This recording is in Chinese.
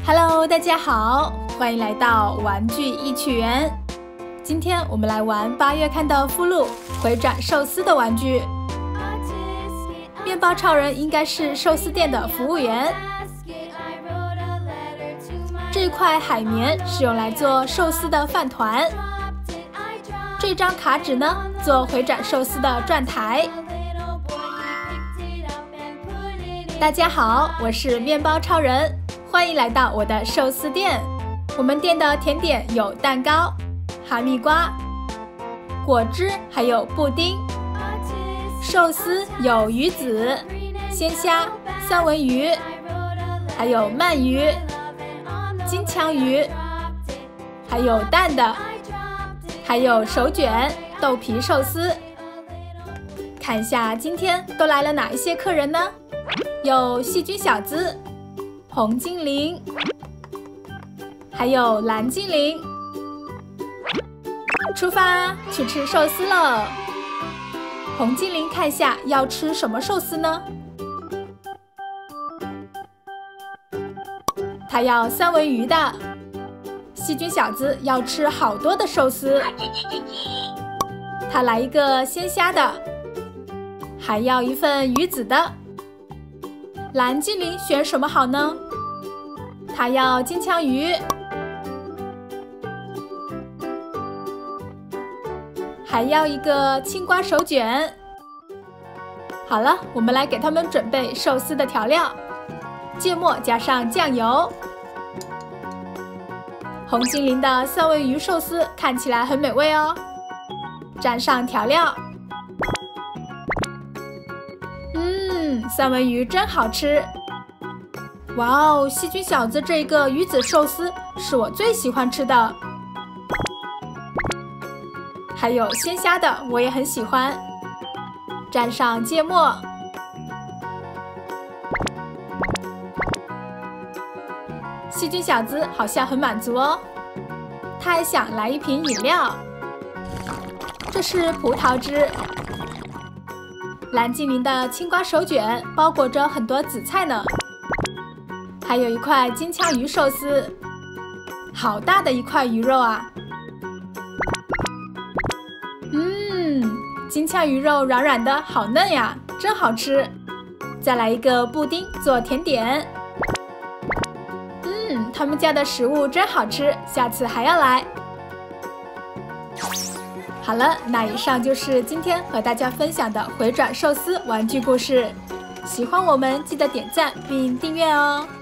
Hello， 大家好，欢迎来到玩具一起园。今天我们来玩8月刊的附录回转寿司的玩具。面包超人应该是寿司店的服务员。这块海绵是用来做寿司的饭团。这张卡纸呢，做回转寿司的转台。大家好，我是面包超人，欢迎来到我的寿司店。我们店的甜点有蛋糕、哈密瓜、果汁，还有布丁。寿司有鱼子、鲜虾、三文鱼，还有鳗鱼、金枪鱼，还有蛋的，还有手卷、豆皮寿司。看一下今天都来了哪一些客人呢？有细菌小子、红精灵，还有蓝精灵。出发去吃寿司了。红精灵看一下要吃什么寿司呢？他要三文鱼的。细菌小子要吃好多的寿司，他来一个鲜虾的，还要一份鱼子的。蓝精灵选什么好呢？他要金枪鱼，还要一个青瓜手卷。好了，我们来给他们准备寿司的调料，芥末加上酱油。红精灵的三文鱼寿司看起来很美味哦，蘸上调料。三文鱼真好吃。哇哦，细菌小子这个鱼子寿司是我最喜欢吃的。还有鲜虾的我也很喜欢，蘸上芥末。细菌小子好像很满足哦，他还想来一瓶饮料。这是葡萄汁。蓝精灵的青瓜手卷包裹着很多紫菜呢，还有一块金枪鱼寿司，好大的一块鱼肉啊！金枪鱼肉软软的，好嫩呀，真好吃。再来一个布丁做甜点。他们家的食物真好吃，下次还要来。好了，那以上就是今天和大家分享的回转寿司玩具故事。喜欢我们记得点赞并订阅哦。